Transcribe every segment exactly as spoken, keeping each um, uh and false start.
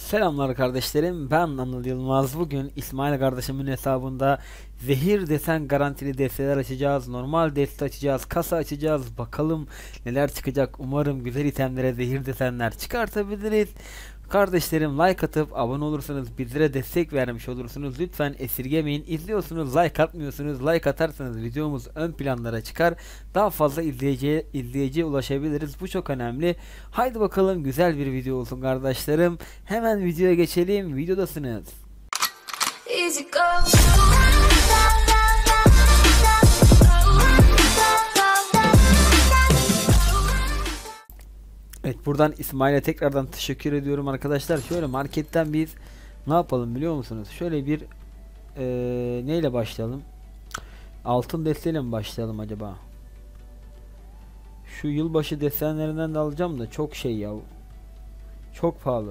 Selamlar kardeşlerim, ben Anıl Yılmaz. Bugün İsmail kardeşimin hesabında zehir desen garantili desteler açacağız. Normal deste açacağız, kasa açacağız. Bakalım neler çıkacak. Umarım güzel itemlere zehir desenler çıkartabiliriz. Kardeşlerim, like atıp abone olursanız bizlere destek vermiş olursunuz. Lütfen esirgemeyin. İzliyorsunuz, like atmıyorsunuz. Like atarsanız videomuz ön planlara çıkar. Daha fazla izleyiciye, izleyiciye ulaşabiliriz. Bu çok önemli. Haydi bakalım, güzel bir video olsun kardeşlerim. Hemen videoya geçelim. Videodasınız. Easy go. Evet, buradan İsmail'e tekrardan teşekkür ediyorum arkadaşlar. Şöyle marketten biz ne yapalım biliyor musunuz? Şöyle bir ee, neyle başlayalım? Altın desteğiyle mi başlayalım acaba? Şu yılbaşı desenlerinden de alacağım da çok şey ya. Çok pahalı.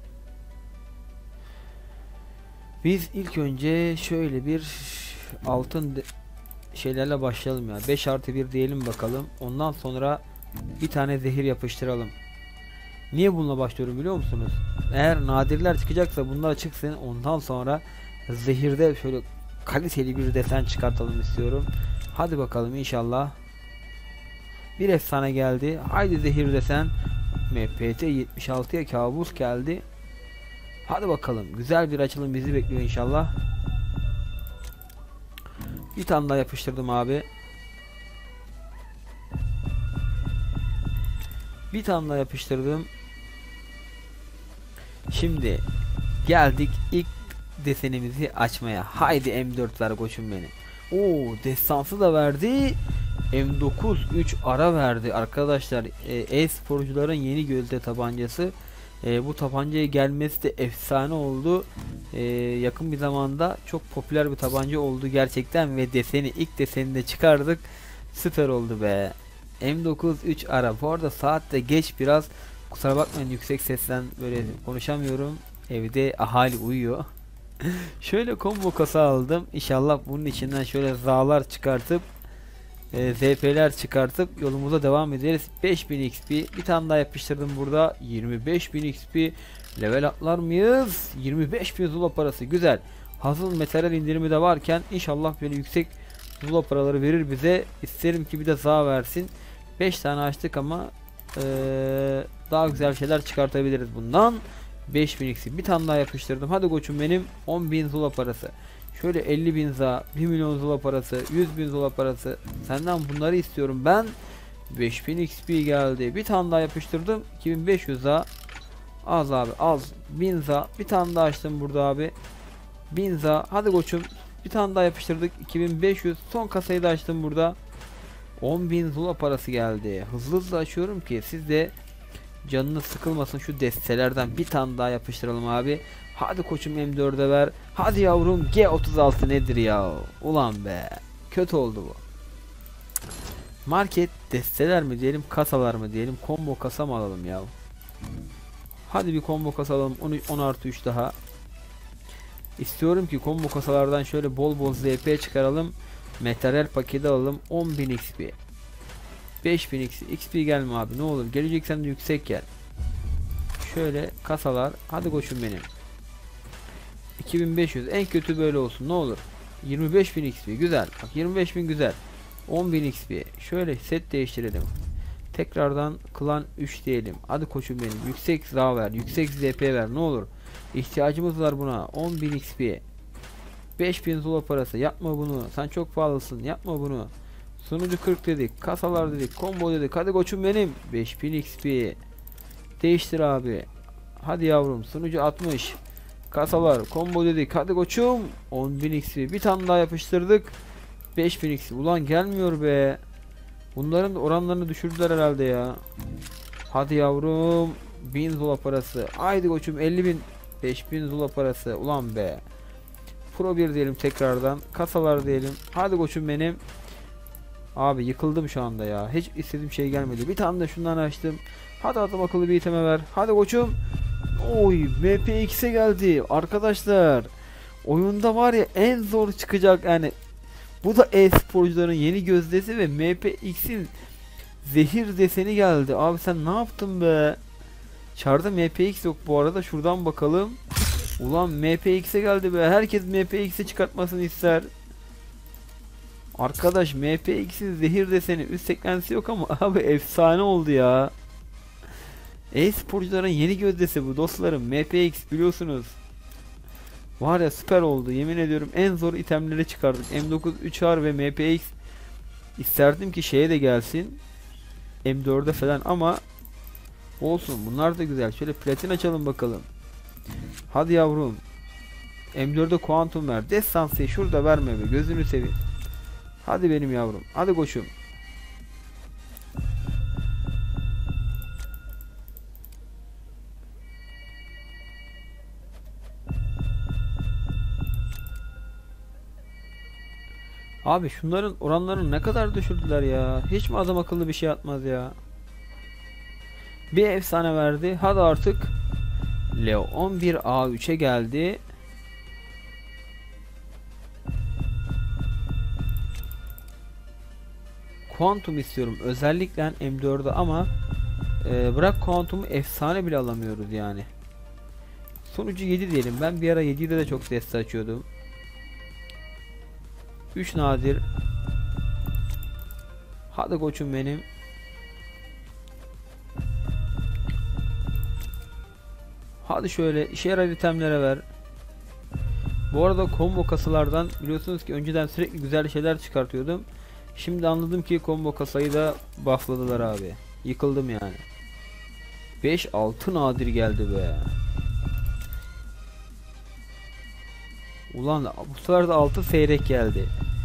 Biz ilk önce şöyle bir altın şeylerle başlayalım ya. beş artı bir diyelim bakalım. Ondan sonra bir tane zehir yapıştıralım. Niye bununla başlıyorum biliyor musunuz? Eğer nadirler çıkacaksa bunlar çıksın. Ondan sonra zehirde şöyle kaliteli bir desen çıkartalım istiyorum. Hadi bakalım inşallah. Bir efsane geldi. Haydi zehir desen. M P T yetmiş altıya kabus geldi. Hadi bakalım. Güzel bir açılım bizi bekliyor inşallah. Bir tane daha yapıştırdım abi. Bir tane daha yapıştırdım. Şimdi geldik ilk desenimizi açmaya. Haydi M dört ver koçum benim. Oo, destansı da verdi. M dokuz üç ara verdi arkadaşlar. E-sporcuların yeni gözde tabancası. E, bu tabancaya gelmesi de efsane oldu. E, yakın bir zamanda çok popüler bir tabanca oldu gerçekten ve deseni ilk desenini de çıkardık. Süper oldu be. M dokuz üç ara. Bu arada saat de geç biraz. Kusura bakmayın, yüksek sesten böyle konuşamıyorum. Evde ahali uyuyor. Şöyle combo kasa aldım. İnşallah bunun içinden şöyle za'lar çıkartıp e, Z P'ler çıkartıp yolumuza devam ederiz. beş bin X P. Bir tane daha yapıştırdım burada. yirmi beş bin X P. Level atlar mıyız? yirmi beş bin zula parası. Güzel. Hazır materyal indirimi de varken inşallah böyle yüksek zula paraları verir bize. İsterim ki bir de za versin. beş tane açtık ama ee, daha güzel şeyler çıkartabiliriz bundan. beş bin X P. Bir tane daha yapıştırdım. Hadi koçum benim. on bin zula parası. Şöyle elli bin za, bir milyon zula parası, yüz bin zula parası. Senden bunları istiyorum ben. beş bin X P geldi. Bir tane daha yapıştırdım. iki bin beş yüz za. Az abi, az. bin za. Bir tane daha açtım burada abi. bin za. Hadi koçum. Bir tane daha yapıştırdık. iki bin beş yüz. Son kasayı da açtım burada. on bin zula parası geldi. Hızlı hızlı açıyorum ki siz de canınız sıkılmasın. Şu destelerden bir tane daha yapıştıralım abi. Hadi koçum M dört'e ver. Hadi yavrum G otuz altı nedir ya? Ulan be. Kötü oldu bu. Market desteler mi diyelim, kasalar mı diyelim? Combo kasa mı alalım ya? Hadi bir combo kasa alalım. on artı üç daha. İstiyorum ki combo kasalardan şöyle bol bol Z P çıkaralım. Materyal paketi alalım. on bin X P. beş bin X P. X P gelme abi ne olur. Geleceksen de yüksek gel. Şöyle kasalar. Hadi koçum benim. iki bin beş yüz. En kötü böyle olsun ne olur. yirmi beş bin X P. Güzel. Bak yirmi beş bin güzel. on bin X P. Şöyle set değiştirelim. Tekrardan klan üç diyelim. Hadi koçum benim. Yüksek za ver. Yüksek Z P ver ne olur. İhtiyacımız var buna. on bin X P. beş bin zula parası. Yapma bunu. Sen çok pahalısın. Yapma bunu. Sunucu kırk dedik. Kasalar dedik. Combo dedik. Hadi koçum benim. beş bin X P. Değiştir abi. Hadi yavrum. Sunucu altmış. Kasalar. Combo dedik. Hadi koçum. on bin X P. Bir tane daha yapıştırdık. beş bin X P. Ulan gelmiyor be. Bunların oranlarını düşürdüler herhalde ya. Hadi yavrum. bin zula parası. Haydi koçum elli bin. beş bin zula parası. Ulan be. Pro bir diyelim tekrardan. Kasalar diyelim. Hadi koçum benim. Abi yıkıldım şu anda ya. Hiç istediğim şey gelmedi. Bir tane de şundan açtım. Hadi adam akıllı bir iteme ver. Hadi koçum. Oy M P X'e geldi. Arkadaşlar. Oyunda var ya en zor çıkacak yani. Bu da e-sporcuların yeni gözdesi ve M P X'in zehir deseni geldi. Abi sen ne yaptın be? Çarda M P X yok bu arada. Şuradan bakalım. Ulan M P X'e geldi be. Herkes M P X'e çıkartmasını ister. Arkadaş M P X'in zehir deseni üst eklentisi yok ama abi efsane oldu ya. E-sporcuların yeni gözdesi bu dostlarım. M P X biliyorsunuz. Var ya süper oldu. Yemin ediyorum en zor itemleri çıkardık. M dokuz üç R ve M P X. İsterdim ki şeye de gelsin. M dört'e falan ama olsun. Bunlar da güzel. Şöyle platin açalım bakalım. Hadi yavrum. M dört'e kuantum ver. Destansıyı şurada verme be. Gözünü seveyim. Hadi benim yavrum. Hadi koçum. Abi şunların oranlarını ne kadar düşürdüler ya. Hiç mi adam akıllı bir şey atmaz ya. Bir efsane verdi. Hadi artık. Leo on bir A üç'e geldi. Kuantum istiyorum özellikle M dört'e ama e, bırak kuantumu efsane bile alamıyoruz yani. Sonucu yedi diyelim. Ben bir ara yedi'de de çok deste açıyordum. üç nadir. Hadi koçum benim. Hadi şöyle işe yarar itemlere ver. Bu arada combo kasalardan biliyorsunuz ki önceden sürekli güzel şeyler çıkartıyordum. Şimdi anladım ki combo kasayı da buffladılar abi. Yıkıldım yani. beş altı nadir geldi be. Ulan bu sefer de altı seyrek geldi.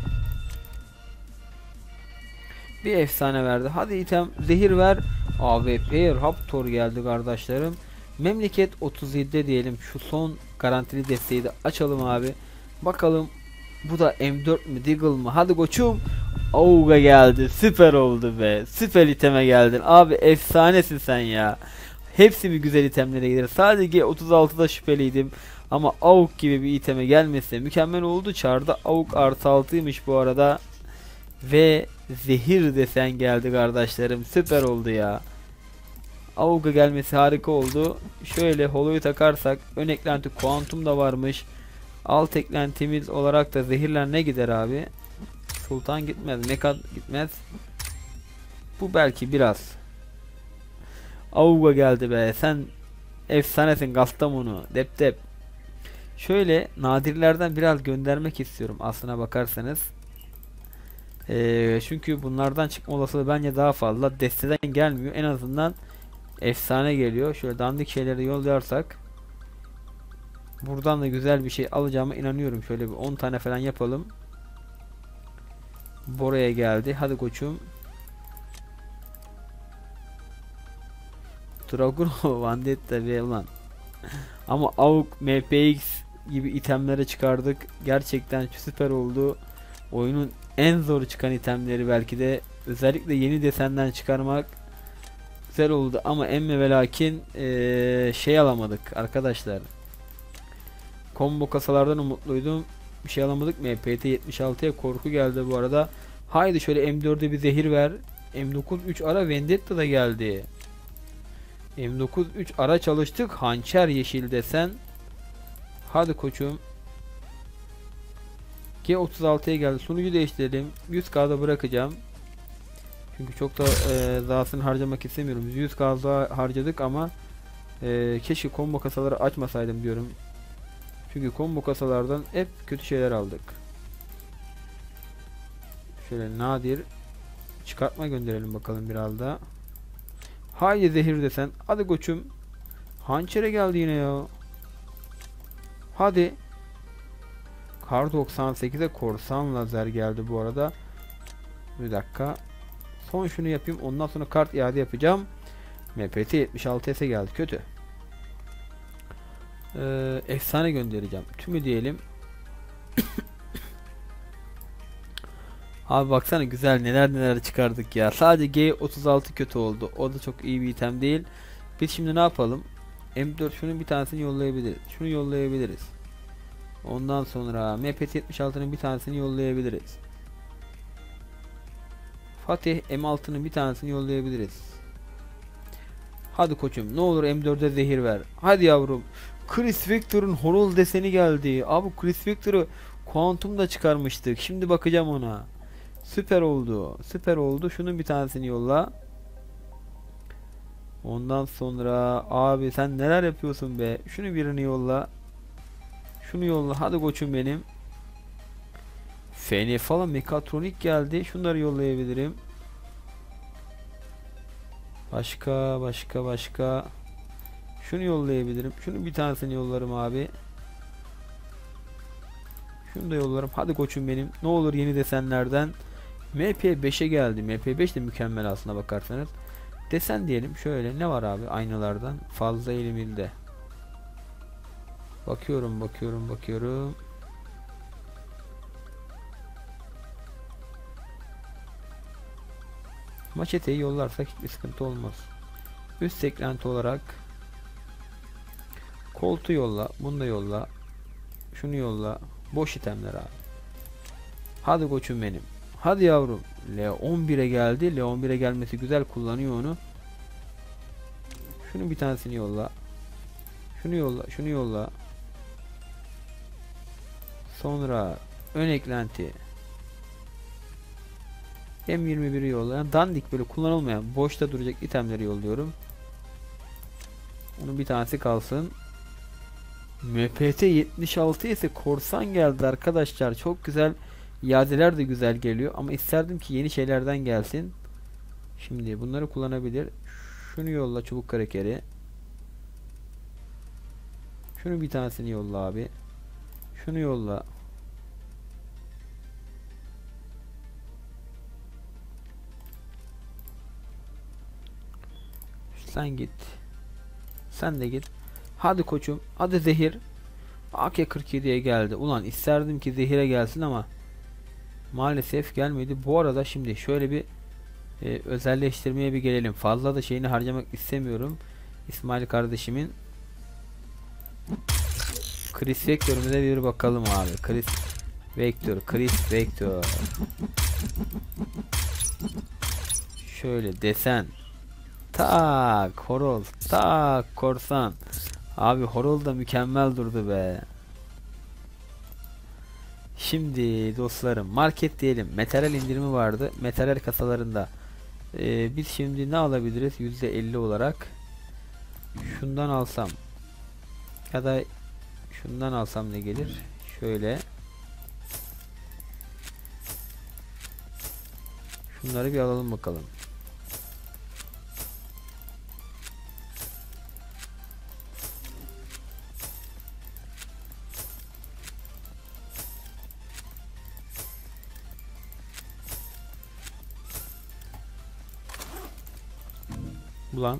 Bir efsane verdi. Hadi item zehir ver. A W P Raptor geldi kardeşlerim. Memleket otuz yedi'de diyelim. Şu son garantili desteği de açalım abi. Bakalım bu da M dört mü Deagle mı? Hadi koçum. Auga geldi. Süper oldu be. Süper iteme geldin. Abi efsanesin sen ya. Hepsi bir güzel itemlere gelir. Sadece otuz altı'da şüpheliydim. Ama Auk gibi bir iteme gelmesi mükemmel oldu. Çarda Auk artı altıymış bu arada. Ve zehir desen geldi kardeşlerim. Süper oldu ya. Auk'a gelmesi harika oldu. Şöyle holoyu takarsak ön eklenti kuantum da varmış. Alt eklentimiz olarak da zehirler ne gider abi? Sultan gitmez. Mekat gitmez. Bu belki biraz. Auk'a geldi be. Sen efsanesin Kastamonu. Dep dep. Şöyle nadirlerden biraz göndermek istiyorum aslına bakarsanız. Ee, çünkü bunlardan çıkma olasılığı bence daha fazla. Desteden gelmiyor. En azından efsane geliyor. Şöyle dandik şeyleri yollarsak buradan da güzel bir şey alacağıma inanıyorum. Şöyle bir on tane falan yapalım. Bora'ya geldi. Hadi koçum. Dragon Vandetta ve ulan. Ama Auk, M P X gibi itemlere çıkardık. Gerçekten süper oldu. Oyunun en zor çıkan itemleri belki de. Özellikle yeni desenden çıkarmak güzel oldu ama emme ve lakin ee, şey alamadık arkadaşlar. Combo kasalardan umutluydum. Bir şey alamadık. M P T yetmiş altı'ya korku geldi bu arada. Haydi şöyle M dört'e bir zehir ver. M dokuz üç ara Vendetta da geldi. M dokuz üç ara çalıştık. Hançer yeşil desen. Hadi koçum. G otuz altı'ya geldi. Sunucu değiştirelim. yüz K'da bırakacağım. Çünkü çok da e, zahasını harcamak istemiyorum. yüz K harcadık ama e, keşke combo kasaları açmasaydım diyorum. Çünkü combo kasalardan hep kötü şeyler aldık. Şöyle nadir çıkartma gönderelim bakalım biraz da. Haydi zehir desen. Hadi koçum. Hançere geldi yine ya. Hadi. Kar doksan sekiz'e korsan lazer geldi bu arada. Bir dakika. Son şunu yapayım. Ondan sonra kart iade yapacağım. M P T yetmiş altı S'e geldi. Kötü. Ee, efsane göndereceğim. Tümü diyelim. Abi baksana güzel neler neler çıkardık ya. Sadece G otuz altı kötü oldu. O da çok iyi bir item değil. Biz şimdi ne yapalım? M dört şunun bir tanesini yollayabiliriz. Şunu yollayabiliriz. Ondan sonra M P T yetmiş altı'nın bir tanesini yollayabiliriz. Fatih M altı'nın bir tanesini yollayabiliriz. Hadi koçum, ne olur M dörde zehir ver. Hadi yavrum. Chris Victor'un horol deseni geldi. Abi Chris Victor'ı kuantum da çıkarmıştık. Şimdi bakacağım ona. Süper oldu. Süper oldu. Şunun bir tanesini yolla. Ondan sonra abi sen neler yapıyorsun be? Şunu birini yolla. Şunu yolla. Hadi koçum benim. F N falan mekatronik geldi. Şunları yollayabilirim. Başka başka başka. Şunu yollayabilirim. Şunu bir tanesini yollarım abi. Şunu da yollarım. Hadi koçum benim. Ne olur yeni desenlerden. M P beşe geldi. M P beş de mükemmel aslına bakarsanız. Desen diyelim. Şöyle ne var abi aynalardan? Fazla eliminde. Bakıyorum bakıyorum bakıyorum. Maçeteyi yollarsak hiçbir sıkıntı olmaz. Üst eklenti olarak koltuğu yolla. Bunu da yolla. Şunu yolla. Boş itemler abi. Hadi koçum benim. Hadi yavrum. L on bire geldi. L on bire gelmesi güzel, kullanıyor onu. Şunu bir tanesini yolla. Şunu yolla. Şunu yolla. Sonra ön eklenti. M yirmi biri yollayan dandik böyle kullanılmayan boşta duracak itemleri yolluyorum. Onun bir tanesi kalsın. M P T yetmiş altı ise korsan geldi arkadaşlar. Çok güzel. İadeler de güzel geliyor ama isterdim ki yeni şeylerden gelsin. Şimdi bunları kullanabilir. Şunu yolla, çubuk karakeri. Şunu bir tanesini yolla abi. Şunu yolla. Sen git. Sen de git. Hadi koçum. Hadi zehir. A K kırk yediye geldi. Ulan isterdim ki zehire gelsin ama maalesef gelmedi. Bu arada şimdi şöyle bir e, özelleştirmeye bir gelelim. Fazla da şeyini harcamak istemiyorum. İsmail kardeşimin Chris Vector'umuza bir bakalım abi. Chris Vector, Chris Vector. Şöyle desen. Tak horol, tak korsan. Abi horol da mükemmel durdu be. Şimdi dostlarım market diyelim. Materyal indirimi vardı. Materyal kasalarında. Ee, biz şimdi ne alabiliriz? yüzde elli olarak. Şundan alsam. Ya da şundan alsam ne gelir? Şöyle. Şunları bir alalım bakalım. Ulan.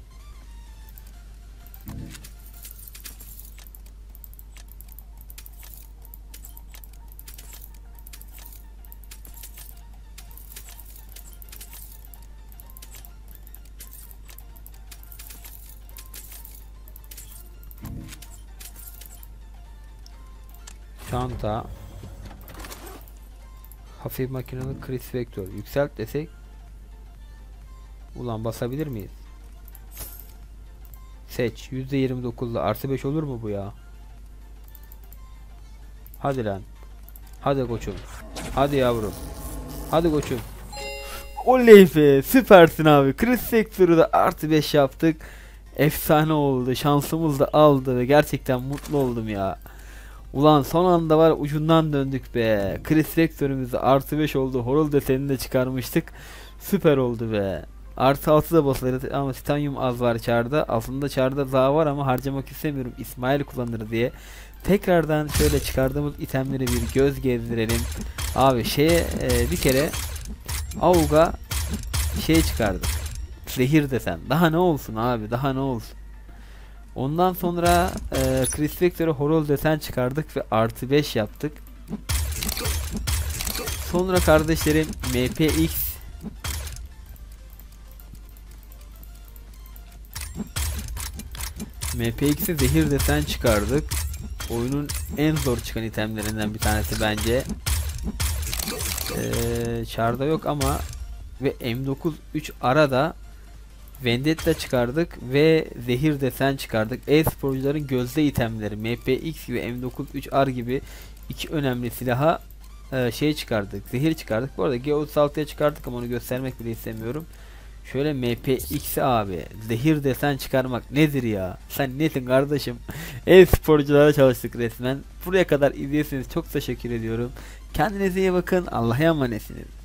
Çanta. Hafif makinalı Chris Vector. Yükselt desek. Ulan basabilir miyiz? Seç. yüzde yirmi dokuzla artı beş olur mu bu ya? Hadi lan. Hadi koçum. Hadi yavrum. Hadi koçum. Oley be. Süpersin abi. Chris Vector'u da artı beş yaptık. Efsane oldu. Şansımız da aldı ve gerçekten mutlu oldum ya. Ulan son anda var ucundan döndük be. Chris Vector'umuzda artı beş oldu. Horol desenini de çıkarmıştık. Süper oldu be. Artı altı da basılır ama titanyum az var çarda. Aslında çarda daha var ama harcamak istemiyorum. İsmail kullanır diye. Tekrardan şöyle çıkardığımız itemleri bir göz gezdirelim. Abi şeye e, bir kere Auga şey çıkardık. Zehir desen. Daha ne olsun abi, daha ne olsun. Ondan sonra e, Chris Vector'a horol desen çıkardık ve artı beş yaptık. Sonra kardeşlerim M P X M P X'e zehir desen çıkardık. Oyunun en zor çıkan itemlerinden bir tanesi bence. Ee, çarda yok ama ve M dokuz üç arada Vendetta çıkardık ve zehir desen çıkardık. E-sporcuların gözde itemleri M P X gibi M dokuz üç R gibi iki önemli silaha e, şey çıkardık. Zehir çıkardık. Bu arada G otuz altıya çıkardık ama onu göstermek bile istemiyorum. Şöyle M P X abi zehir desen çıkarmak nedir ya? Sen nesin kardeşim? E-sporculara çalıştık resmen. Buraya kadar izlediyseniz çok teşekkür ediyorum. Kendinize iyi bakın. Allah'a emanetsiniz.